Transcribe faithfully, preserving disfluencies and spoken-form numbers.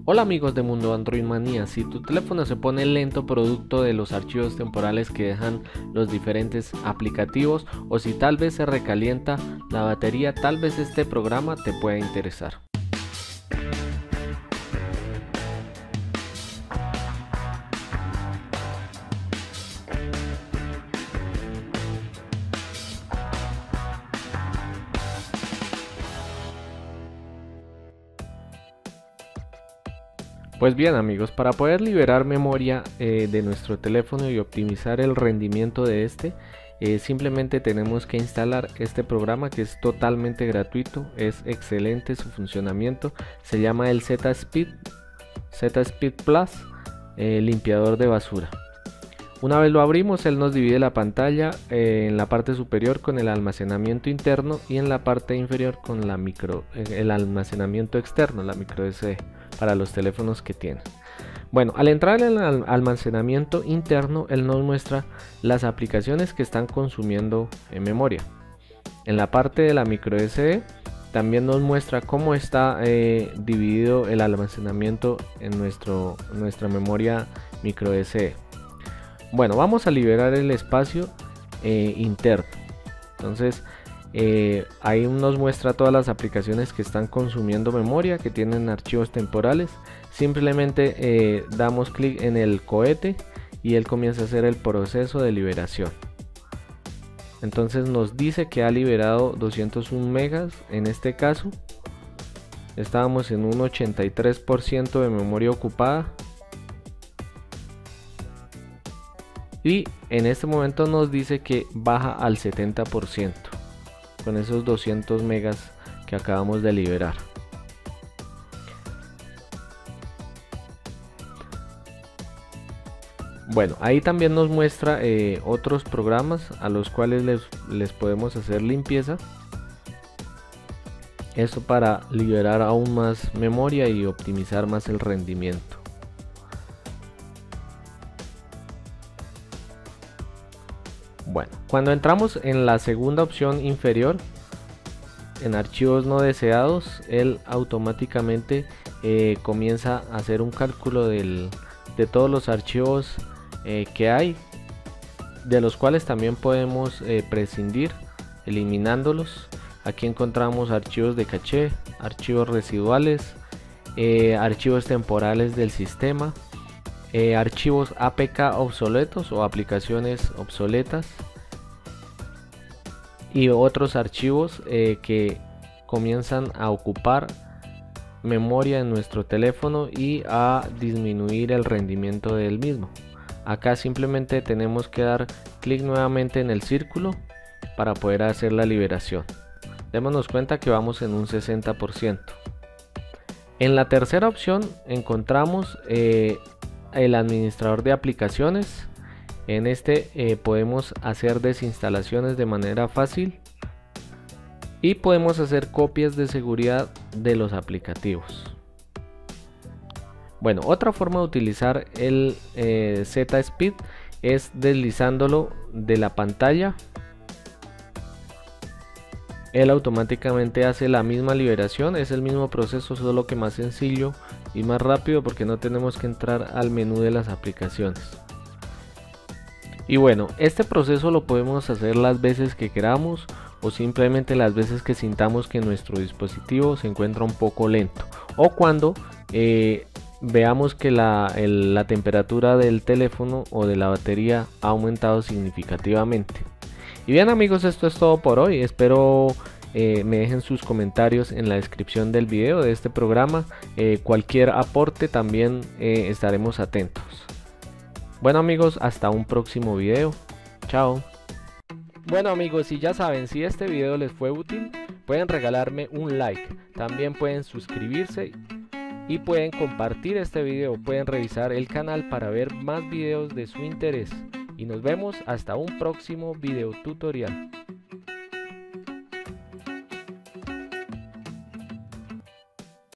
Hola amigos de Mundo Android Manía, si tu teléfono se pone lento producto de los archivos temporales que dejan los diferentes aplicativos o si tal vez se recalienta la batería, tal vez este programa te pueda interesar. Pues bien amigos, para poder liberar memoria eh, de nuestro teléfono y optimizar el rendimiento de este, eh, simplemente tenemos que instalar este programa que es totalmente gratuito, es excelente su funcionamiento, se llama el Z-Speed, Z-Speed Plus, eh, limpiador de basura. Una vez lo abrimos, él nos divide la pantalla eh, en la parte superior con el almacenamiento interno y en la parte inferior con la micro, eh, el almacenamiento externo, la micro S D para los teléfonos que tienen. Bueno, al entrar en el almacenamiento interno, él nos muestra las aplicaciones que están consumiendo en memoria. En la parte de la micro S D también nos muestra cómo está eh, dividido el almacenamiento en nuestro, nuestra memoria micro S D. Bueno, vamos a liberar el espacio eh, interno. Entonces eh, ahí nos muestra todas las aplicaciones que están consumiendo memoria, que tienen archivos temporales. Simplemente eh, damos clic en el cohete y él comienza a hacer el proceso de liberación. Entonces nos dice que ha liberado doscientos uno megas. En este caso estábamos en un ochenta y tres por ciento de memoria ocupada. Y en este momento nos dice que baja al setenta por ciento con esos doscientos megas que acabamos de liberar. Bueno, ahí también nos muestra eh, otros programas a los cuales les, les podemos hacer limpieza. Esto para liberar aún más memoria y optimizar más el rendimiento. Bueno, cuando entramos en la segunda opción inferior, en archivos no deseados, él automáticamente eh, comienza a hacer un cálculo del, de todos los archivos eh, que hay, de los cuales también podemos eh, prescindir, eliminándolos. Aquí encontramos archivos de caché, archivos residuales, eh, archivos temporales del sistema, Eh, archivos A P K obsoletos o aplicaciones obsoletas y otros archivos eh, que comienzan a ocupar memoria en nuestro teléfono y a disminuir el rendimiento del mismo. Acá simplemente tenemos que dar clic nuevamente en el círculo para poder hacer la liberación. Démonos cuenta que vamos en un sesenta por ciento. En la tercera opción encontramos eh, el administrador de aplicaciones. En este eh, podemos hacer desinstalaciones de manera fácil y podemos hacer copias de seguridad de los aplicativos. Bueno, otra forma de utilizar el eh, Z-Speed es deslizándolo de la pantalla. Él automáticamente hace la misma liberación, es el mismo proceso, solo que más sencillo y más rápido porque no tenemos que entrar al menú de las aplicaciones. Y bueno, este proceso lo podemos hacer las veces que queramos o simplemente las veces que sintamos que nuestro dispositivo se encuentra un poco lento o cuando eh, veamos que la, el, la temperatura del teléfono o de la batería ha aumentado significativamente. Y bien amigos, esto es todo por hoy. Espero eh, me dejen sus comentarios en la descripción del video de este programa. Eh, cualquier aporte también eh, estaremos atentos. Bueno amigos, hasta un próximo video. Chao. Bueno amigos, y ya saben, si este video les fue útil, pueden regalarme un like. También pueden suscribirse y pueden compartir este video. Pueden revisar el canal para ver más videos de su interés. Y nos vemos hasta un próximo video tutorial.